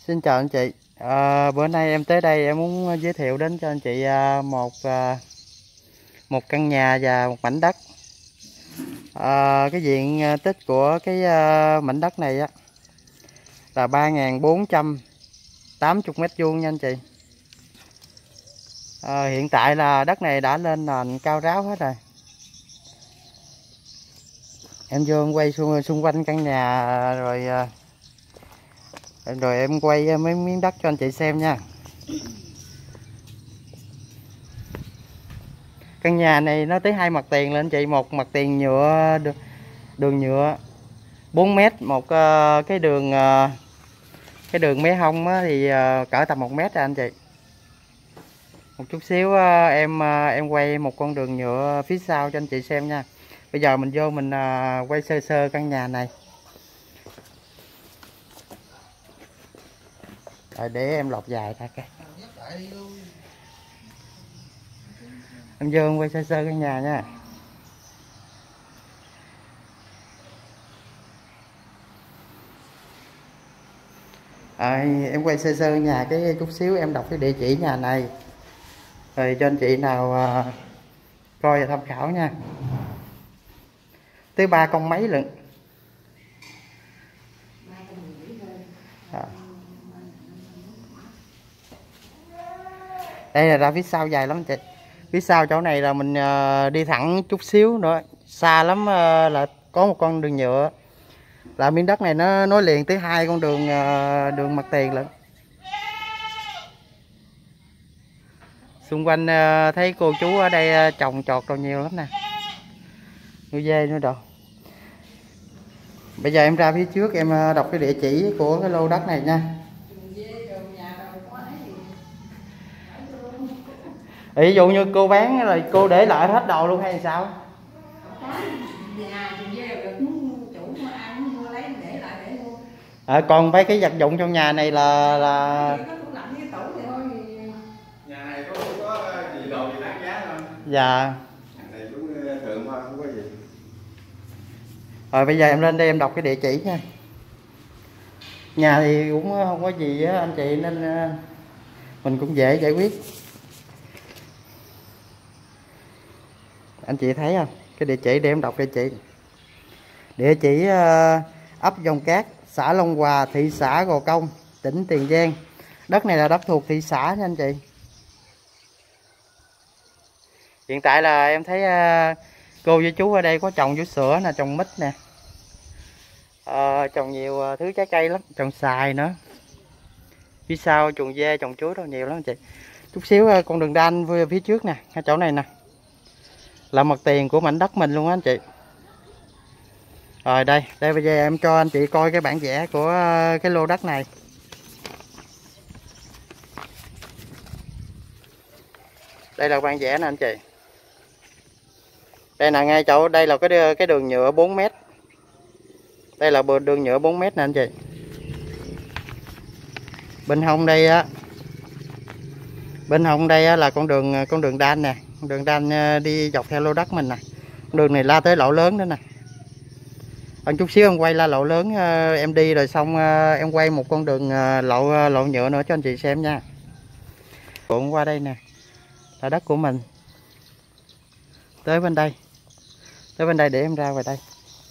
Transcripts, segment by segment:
Xin chào anh chị. Bữa nay em tới đây em muốn giới thiệu đến cho anh chị một căn nhà và một mảnh đất. Cái diện tích của cái mảnh đất này á là 3.480 mét vuông nha anh chị. Hiện tại là đất này đã lên nền cao ráo hết rồi. Em vô em quay xung quanh căn nhà rồi em quay mấy miếng đất cho anh chị xem nha. Căn nhà này nó tới 2 mặt tiền lên anh chị, một mặt tiền nhựa, đường nhựa 4 mét, một cái đường mé hông thì cỡ tầm 1 mét rồi anh chị. Một chút xíu em quay một con đường nhựa phía sau cho anh chị xem nha. Bây giờ mình vô mình quay sơ sơ căn nhà này. Rồi để em lọt dài ra cái. Em vô em quay sơ sơ căn nhà nha. Em quay sơ sơ nhà cái chút xíu em đọc cái địa chỉ nhà này rồi cho anh chị nào coi và tham khảo nha. Tới 3 con mấy lận. Đây là ra phía sau dài lắm anh chị. Phía sau chỗ này là mình đi thẳng chút xíu nữa, xa lắm là có một con đường nhựa. Là miếng đất này nó nối liền tới 2 con đường mặt tiền lận. Xung quanh thấy cô chú ở đây trồng trọt đồ nhiều lắm nè. Nuôi dê nữa đồ. Bây giờ em ra phía trước em đọc cái địa chỉ của cái lô đất này nha. Ví dụ như cô bán rồi cô để lại hết đồ luôn hay sao? Còn mấy cái vật dụng trong nhà này là nhà này có gì đồ gì đáng giá không? dạ. Nhà này cũng thường thôi, không có gì. Rồi bây giờ em lên đây em đọc cái địa chỉ nha. Nhà thì cũng không có gì á anh chị, nên mình cũng dễ giải quyết. Anh chị thấy không? Cái địa chỉ để em đọc địa chỉ. Địa chỉ ấp Dòng Cát, xã Long Hòa, thị xã Gò Công, tỉnh Tiền Giang. Đất này là đất thuộc thị xã nha anh chị. Hiện tại là em thấy cô với chú ở đây có trồng vú sữa nè, trồng mít nè, trồng nhiều thứ trái cây lắm, trồng xoài nữa. Phía sau trồng dê, trồng chuối đâu nhiều lắm anh chị. Chút xíu con đường đan phía trước nè, cái chỗ này nè là mặt tiền của mảnh đất mình luôn á anh chị. Rồi đây bây giờ em cho anh chị coi cái bản vẽ của cái lô đất này. Đây là bản vẽ nè anh chị. Đây là ngay chỗ đây là cái đường nhựa 4 mét. Đây là đường nhựa 4 mét nè anh chị. Bên hông đây á, là con đường đan nè, con đường đan đi dọc theo lô đất mình nè. Con đường này la tới lỗ lớn nữa nè. Anh chút xíu em quay la lỗ lớn em đi rồi xong em quay một con đường lộ nhựa nữa cho anh chị xem nha. Cuộn qua đây nè là đất của mình. Tới bên đây để em ra ngoài đây.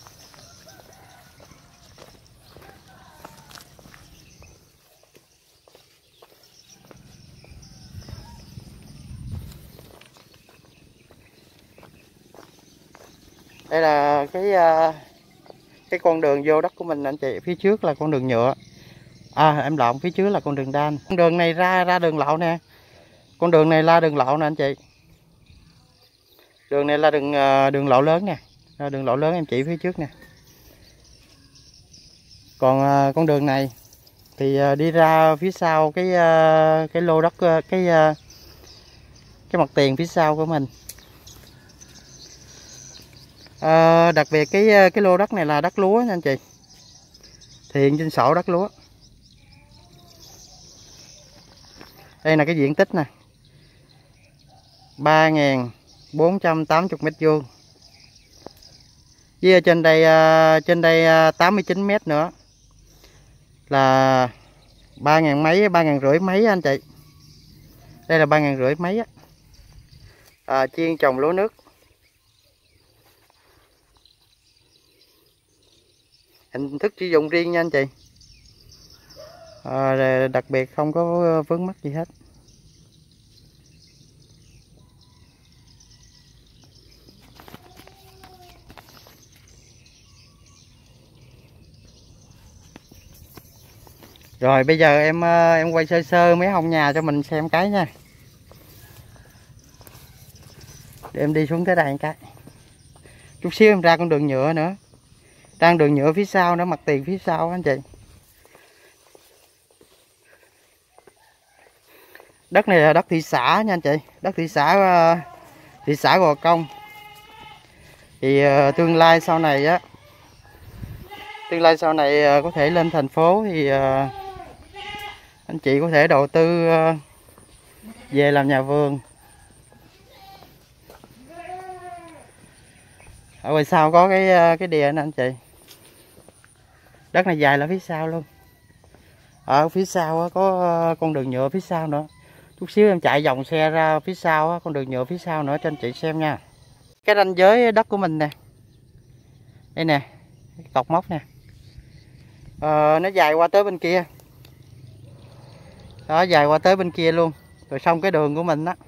Đây là cái con đường vô đất của mình anh chị. Phía trước là con đường nhựa. Em lộn, phía trước là con đường đan. Con đường này ra đường lộ nè. Con đường này là đường lộ nè anh chị. Đường này là đường lộ lớn nè. Đường lộ lớn em chỉ phía trước nè. Còn con đường này thì đi ra phía sau cái lô đất, cái mặt tiền phía sau của mình. Đặc biệt cái lô đất này là đất lúa nha anh chị. Hiện trên sổ đất lúa. Đây là cái diện tích nè, 3.480 mét vuông. Với trên đây 89 mét nữa là 3.000 mấy, 3.500 mấy anh chị. Đây là 3.500 mấy á. Chuyên trồng lúa nước. Hình thức sử dụng riêng nha anh chị. Đặc biệt không có vướng mắc gì hết. Rồi bây giờ em quay sơ sơ mấy hông nhà cho mình xem cái nha. Để em đi xuống tới đây một cái. Chút xíu em ra con đường nhựa nữa. Đang đường nhựa phía sau nữa, mặt tiền phía sau anh chị. Đất này là đất thị xã nha anh chị. Đất thị xã Gò Công. Thì tương lai sau này á, có thể lên thành phố thì anh chị có thể đầu tư về làm nhà vườn. Ở ngoài sau có cái đìa nè anh chị. Đất này dài là phía sau luôn. Ở phía sau có con đường nhựa phía sau nữa. Chút xíu em chạy vòng xe ra phía sau con đường nhựa phía sau nữa cho anh chị xem nha. Cái ranh giới đất của mình nè. Đây nè, cọc mốc nè. Nó dài qua tới bên kia. Đó, dài qua tới bên kia luôn. Rồi xong cái đường của mình đó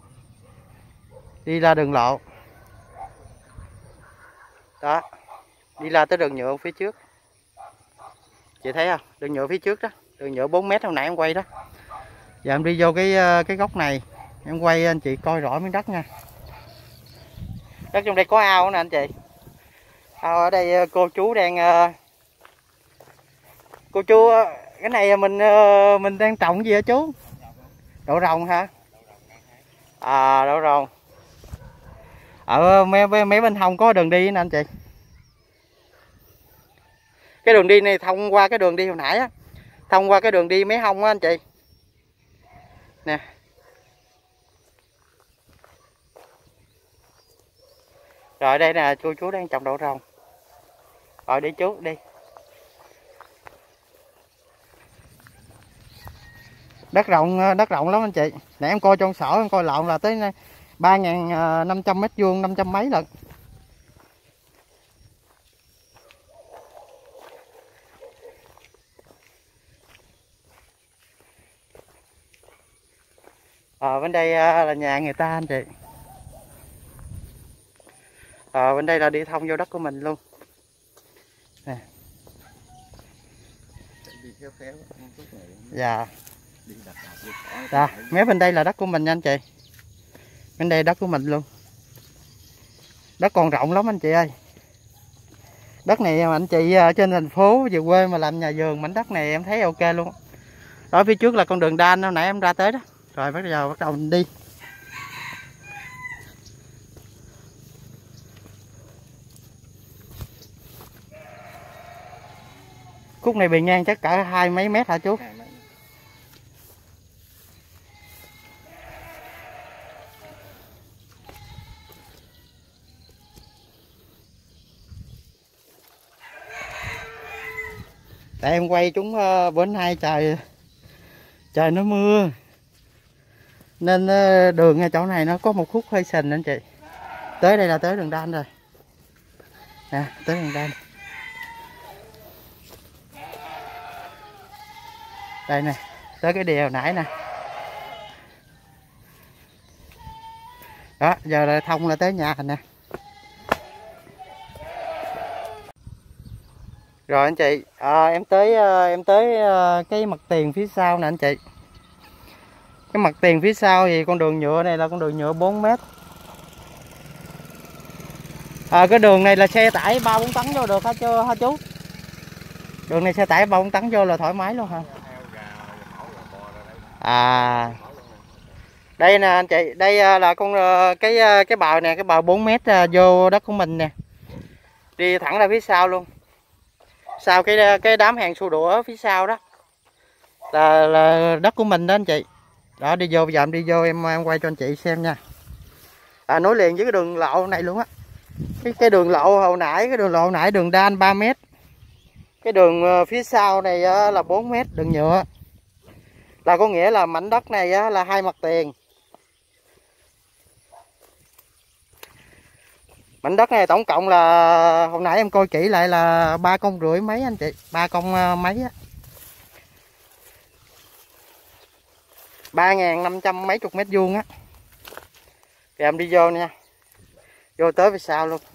đi ra đường lộ. Đó, đi ra tới đường nhựa phía trước. Chị thấy không? Đường nhựa phía trước đó, đường nhựa 4 mét hồi nãy em quay đó. Giờ em đi vô cái góc này, em quay anh chị coi rõ miếng đất nha. Đất trong đây có ao nè anh chị. Ao ở đây cô chú đang cô chú cái này mình đang trồng gì hả chú? Đậu rồng hả? Đậu rồng. Ở mấy bên hông có đường đi nè anh chị. Cái đường đi này thông qua cái đường đi hồi nãy á. Thông qua cái đường đi mấy hông á anh chị. Nè. Rồi đây nè, chú đang trồng đậu rồng. Rồi đi chú, đi. Đất rộng lắm anh chị. Nãy em coi trong sổ em coi lộn là tới 3.500 mét vuông, 500 mấy lận. Bên đây là nhà người ta anh chị. Bên đây là đi thông vô đất của mình luôn. Nè. Dạ. Dạ, mấy bên đây là đất của mình nha anh chị. Bên đây đất của mình luôn. Đất còn rộng lắm anh chị ơi. Đất này mà anh chị trên thành phố về quê mà làm nhà vườn, mảnh đất này em thấy ok luôn. Đó phía trước là con đường đan hồi nãy em ra tới đó. Rồi bắt đầu mình đi. Khúc này bề ngang chắc cả 20 mấy mét hả chú? Tại em quay chúng bữa nay trời nó mưa nên đường ngay chỗ này nó có một khúc hơi sình anh chị. Tới đây là tới đường đan rồi nè, tới đường đan đây nè, tới cái đèo nãy nè. Đó, giờ là thông là tới nhà nè. Rồi anh chị, em tới cái mặt tiền phía sau nè anh chị. Cái mặt tiền phía sau thì con đường nhựa này là con đường nhựa 4 mét. Cái đường này là xe tải 3-4 tấn vô được hả chú? Đường này xe tải 3-4 tấn vô là thoải mái luôn hả? Đây nè anh chị, đây là cái bờ nè, cái bờ 4 mét vô đất của mình nè. Đi thẳng ra phía sau luôn. Sau cái đám hàng xô đũa phía sau đó là đất của mình đó anh chị. Đó, đi vô, bây giờ em đi vô em quay cho anh chị xem nha. Nối liền với cái đường lộ này luôn á. Cái đường lộ hồi nãy, đường đan 3 mét. Cái đường phía sau này là 4 mét đường nhựa. Là có nghĩa là mảnh đất này á, là 2 mặt tiền. Mảnh đất này tổng cộng là hồi nãy em coi kỹ lại là 3,5 công mấy anh chị, 3 công mấy á. 3.500 mấy chục mét vuông á. Thì em đi vô nha. Vô tới phía sau luôn.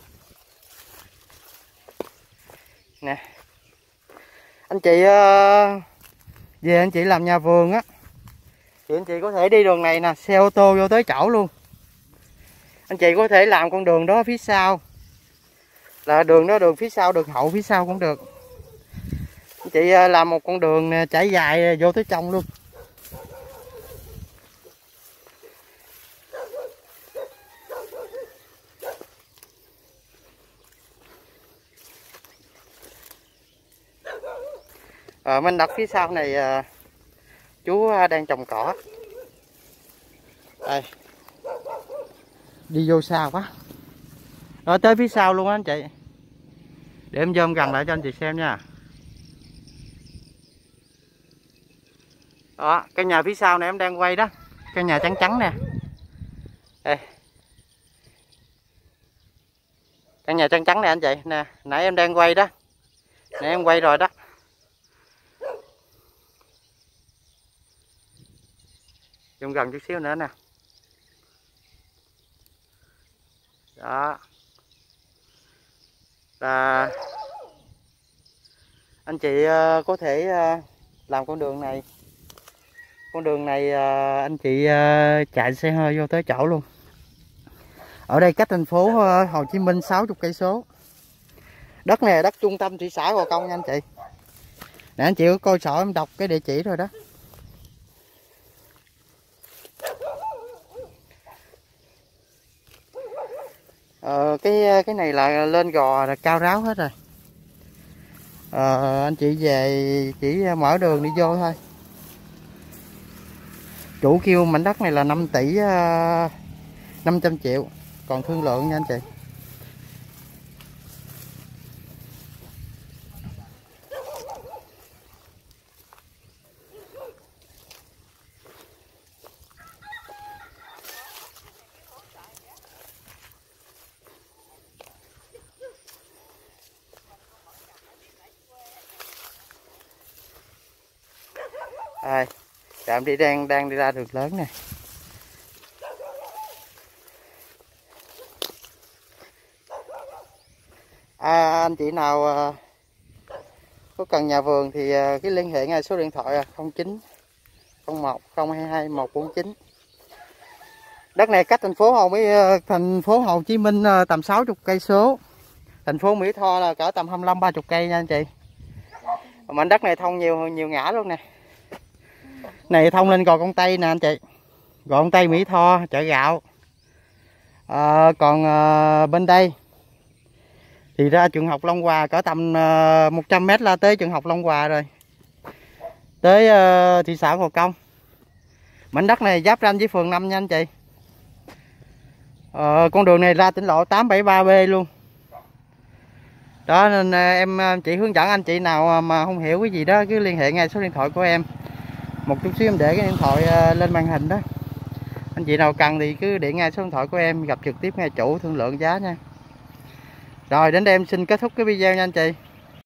Nè. Anh chị về anh chị làm nhà vườn á thì anh chị có thể đi đường này nè, xe ô tô vô tới chỗ luôn. Anh chị có thể làm con đường đó phía sau. Là đường đó đường phía sau, đường hậu phía sau cũng được. Anh chị làm một con đường trải dài vô tới trong luôn. Ở bên đất phía sau này chú đang trồng cỏ. Đây. Đi vô xa quá. Rồi tới phía sau luôn á anh chị. Để em zoom gần lại cho anh chị xem nha. Đó, căn nhà phía sau này em đang quay đó. Căn nhà trắng trắng nè. Đây. Căn nhà trắng trắng nè anh chị. Nè, nãy em đang quay đó. Nãy em quay rồi đó. Zoom gần chút xíu nữa nè. Đó. Là anh chị có thể làm con đường này. Con đường này anh chị chạy xe hơi vô tới chỗ luôn. Ở đây cách thành phố Hồ Chí Minh 60 cây số. Đất này là đất trung tâm thị xã Gò Công nha anh chị. Nè anh chị có coi sổ em đọc cái địa chỉ rồi đó. Cái này là lên gò là cao ráo hết rồi. Anh chị về chỉ mở đường đi vô thôi. Chủ kêu mảnh đất này là 5 tỷ 500 triệu. Còn thương lượng nha anh chị. Đây, em đi đang đi ra đường lớn nè. Anh chị nào có cần nhà vườn thì cái liên hệ ngay số điện thoại 09 01 022 149. Đất này cách thành phố Hồ Chí Minh tầm 60 cây số. Thành phố Mỹ Tho là cỡ tầm 25-30 cây nha anh chị. Mảnh đất này thông nhiều ngã luôn nè. Này thông lên Gò Công Tây nè anh chị. Gò Công Tây, Mỹ Tho, chợ gạo. Còn bên đây thì ra trường học Long Hòa cỡ tầm 100 m là tới trường học Long Hòa rồi. Tới thị xã Gò Công. Mảnh đất này giáp ranh với phường 5 nha anh chị. Con đường này ra tỉnh lộ 873B luôn. Đó nên em chỉ hướng dẫn anh chị nào mà không hiểu cái gì đó cứ liên hệ ngay số điện thoại của em. Một chút xíu em để cái điện thoại lên màn hình đó. Anh chị nào cần thì cứ điện ngay số điện thoại của em, gặp trực tiếp ngay chủ thương lượng giá nha. Rồi đến đây em xin kết thúc cái video nha anh chị.